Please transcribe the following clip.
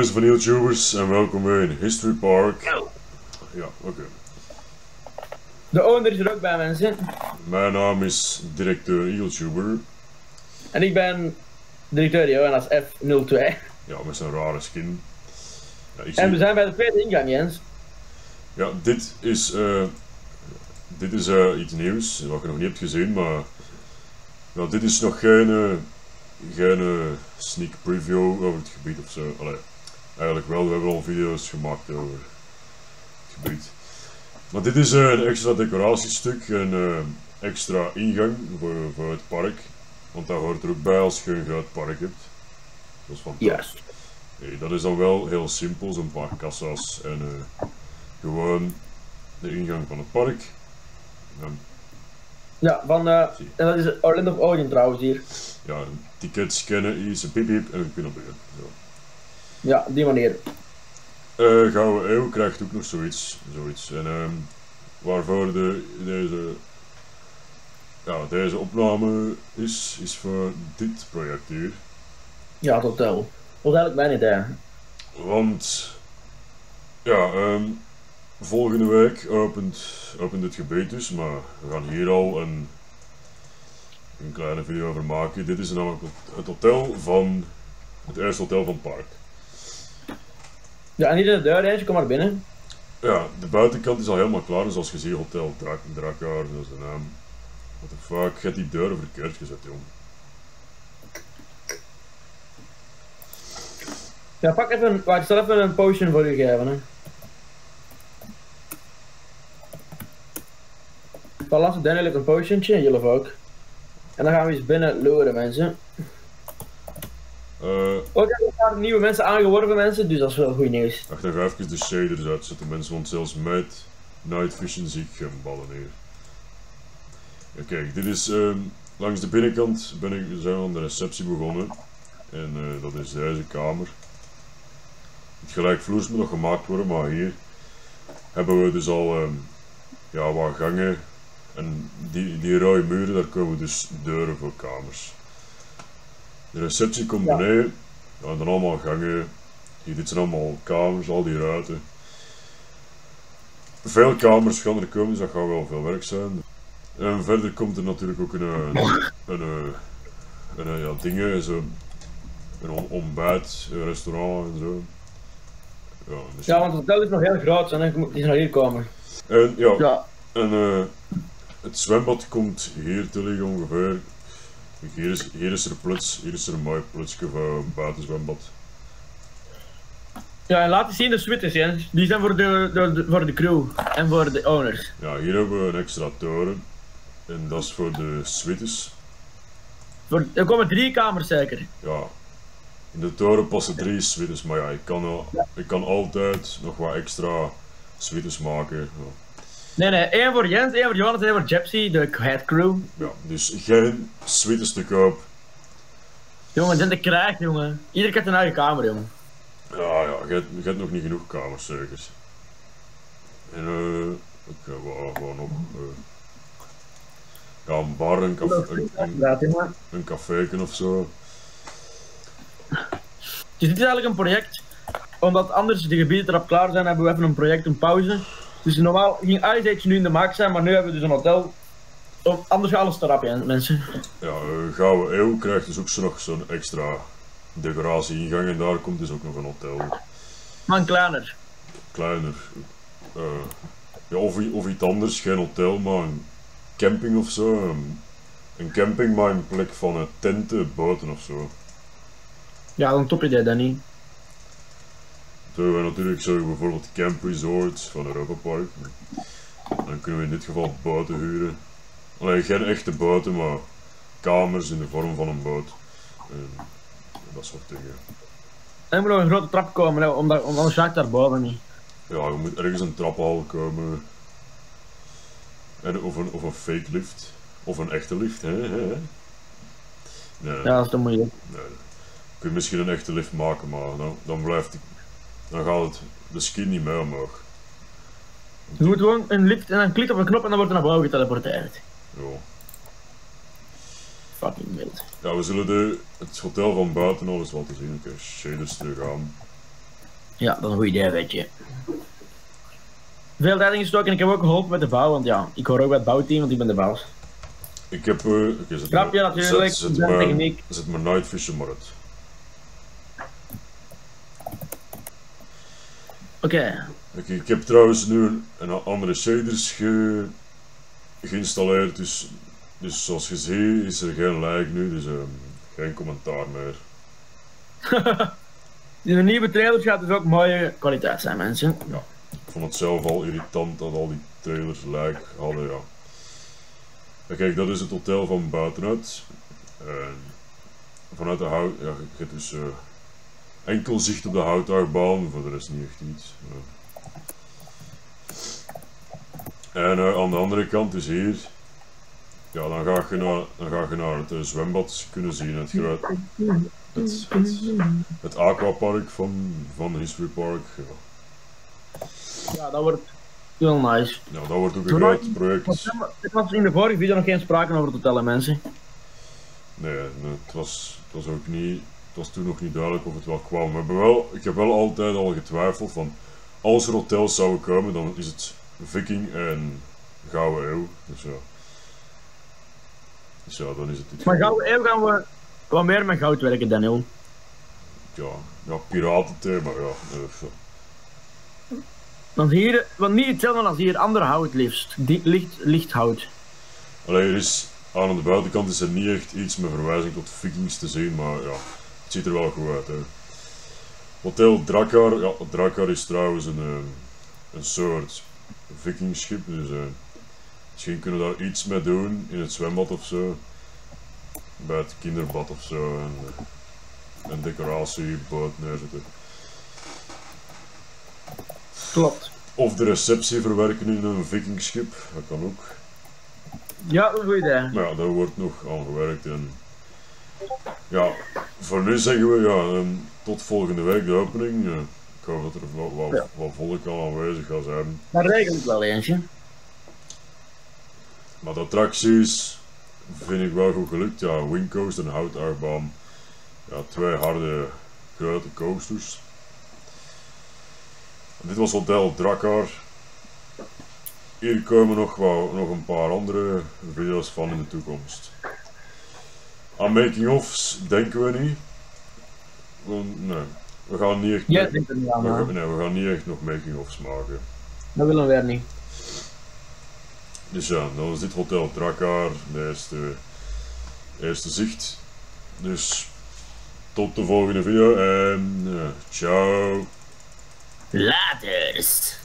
mensen van YouTubers en welkom bij in History Park. Ja, oké. De owner is er ook bij, mensen. Mijn naam is directeur YouTuber. En ik ben directeur Jonas F02. Ja, met zijn rare skin. Ja, En we zijn bij de tweede ingang, Jens. Ja, dit is iets nieuws, wat je nog niet hebt gezien, maar ja, dit is nog geen sneak preview over het gebied of zo. Allee, eigenlijk wel, we hebben al video's gemaakt over het gebied. Maar dit is een extra decoratiestuk, een extra ingang voor het park. Want dat hoort er ook bij als je een groot park hebt. Dat is fantastisch. Juist. Hey, dat is dan wel heel simpel, zo'n paar kassa's en gewoon de ingang van het park. Ja, en dat is Orlando of Odin trouwens hier. Ja, een ticket scannen, iets, een piep piep en we kunnen beginnen. Zo. Ja, op die manier. Gouden Eeuw krijgt ook nog zoiets. En waarvoor deze opname is voor dit project hier. Ja, het hotel. Dat is eigenlijk mijn idee. Want ja, volgende week opent het gebied dus, maar we gaan hier al een kleine video over maken. Dit is namelijk het eerste hotel van het park. Ja, en hier in de deur, Jens, kom maar binnen. Ja, de buitenkant is al helemaal klaar, dus als je ziet Hotel Drakhaar, dat is de naam. What the fuck, je hebt die deuren verkeerd gezet, jong. Ja, pak even, wacht, ik zal even een potion voor u geven, hè. Balans het Daniel een potiontje, en jullie ook. En dan gaan we eens binnen loeren, mensen. Ook hebben we een paar nieuwe mensen aangeworven, mensen, dus dat is wel goed nieuws. Wacht, dan ga ik even de shaders uitzetten, mensen, want zelfs met Night Vision zie ik geen ballen hier. Ja, kijk, dit is langs de binnenkant zijn we aan de receptie begonnen. En dat is deze kamer. Het gelijkvloers moet nog gemaakt worden, maar hier hebben we dus al ja, wat gangen. En die rode muren, daar komen dus deuren voor kamers. De receptie komt beneden, ja, en dan allemaal gangen. Hier, dit zijn allemaal kamers, al die ruiten. Veel kamers gaan er komen, dus dat gaat wel veel werk zijn. En verder komt er natuurlijk ook ja, dingen, zo, een ontbijt, een restaurant en zo. Ja, dus Ja, want het hotel is nog heel groot, en dan moet je naar hier komen. en ja, Ja. en het zwembad komt hier te liggen ongeveer. Hier is er een mooi plutsje voor een buitenzwembad. Ja, en laat eens zien de suites, Jens. Die zijn voor de crew en voor de owners. Ja, hier hebben we een extra toren. En dat is voor de suites. Er komen 3 kamers zeker. Ja, in de toren passen 3 suites, maar ja, ik kan altijd nog wat extra suites maken. Ja. Nee, 1 voor Jens, 1 voor Jonas en 1 voor Gypsy, de head crew. Ja, dus geen suites te koop. Jongen, dit is de krijg, jongen. Ieder heeft een eigen kamer, jongen. Ja, je hebt nog niet genoeg kamers, zeker. En ik ga gewoon nog ja, een bar, een caféken of zo. Dus dit is eigenlijk een project, omdat anders de gebieden erop klaar zijn, hebben we even een project, een pauze. Dus normaal ging Ice Age nu in de maak zijn, maar nu hebben we dus een hotel. Anders gaat alles erop, ja, mensen. Ja, Gouden Eeuw krijgt dus ook nog zo'n extra decoratie-ingang en daar komt dus ook nog een hotel. Maar een kleiner. Kleiner. Ja, of iets anders, geen hotel, maar een camping of zo. Een camping, maar in plek van tenten, boten of zo. Ja, dan top idee, Danny. Zo hebben we natuurlijk zo bijvoorbeeld Camp Resorts van Europa Park. Dan kunnen we in dit geval boten huren. Alleen geen echte boten, maar kamers in de vorm van een boot. En dat soort dingen. En er moet nog een grote trap komen, hè, omdat anders raakt daar boven niet. Ja, je moet ergens een trappenhal komen. En of een fake lift. Of een echte lift, hè? Nee, Ja, dat is te moeilijk. nee. Kun je misschien een echte lift maken, maar dan gaat de skin niet meer omhoog. Je moet gewoon een lift en dan klikt op een knop en dan wordt er naar boven geteleporteerd. Ja. Fucking wild. Ja, we zullen het hotel van buiten al eens laten zien. Oké, shaders terug aan. Ja, dat is een goed idee, weet je. Veel tijd ingestoken en ik heb ook geholpen met de bouw, want ja, ik hoor ook bij het bouwteam, want ik ben de baas. Ik heb... Grapje natuurlijk, Zet mijn Night Vision maar uit. Oké. Oké, ik heb trouwens nu een andere shaders geïnstalleerd, dus zoals je ziet is er geen lag nu, dus geen commentaar meer. In de nieuwe trailers gaat dus ook mooie kwaliteit zijn, mensen. Ja, ik vond het zelf al irritant dat al die trailers lag hadden, ja. En kijk, dat is het hotel van buitenuit. Vanuit de hout, ja, je hebt dus enkel zicht op de houtachtbaan, voor de rest niet echt iets. En aan de andere kant, dus hier, ja, dan ga je naar het zwembad kunnen zien, het aquapark van History Park. Ja. Ja, dat wordt heel nice. Ja, dat wordt ook een groot project. Er was in de vorige video nog geen sprake over het hotel, hè, mensen. Nee, het was ook niet, het was toen nog niet duidelijk of het wel kwam. Ik heb wel altijd al getwijfeld van, als er hotels zouden komen, dan is het Viking en Gouden Eeuw. Dus ja, dan is het dit. Maar Gouden Eeuw gaan we wat meer met goud werken, Daniel. Ja, piratenthema, ja. Want hier, want niet hetzelfde als hier, ander hout liefst. Licht hout. Alleen er is, aan de buitenkant is er niet echt iets met verwijzing tot Vikings te zien, maar ja, het ziet er wel goed uit. Hè. Hotel Drakkar, ja, Drakkar is trouwens een soort vikingschip, dus misschien kunnen we daar iets mee doen in het zwembad of zo. Bij het kinderbad of zo, en een decoratieboot neerzetten. Klopt. Of de receptie verwerken in een vikingschip, dat kan ook. Ja, dat is een goed idee. Maar ja, daar wordt nog aan gewerkt en ja, voor nu zeggen we ja, tot volgende week de opening. Ik hoop dat er wat volk al aanwezig gaat zijn. Dat regel ik wel eentje. Maar de attracties vind ik wel goed gelukt. Ja, Wingcoast en houtachtbaan. Ja, twee harde grote coasters. En dit was Hotel Drakkar. Hier komen nog een paar andere video's van in de toekomst. Aan making-ofs denken we niet. Nee, we gaan niet echt, Jij denkt er niet aan, hè? we gaan niet echt nog making-ofs maken. Dat willen we weer niet. Dus ja, dan was dit Hotel Drakkar, de eerste zicht. Dus tot de volgende video en ciao. Laters.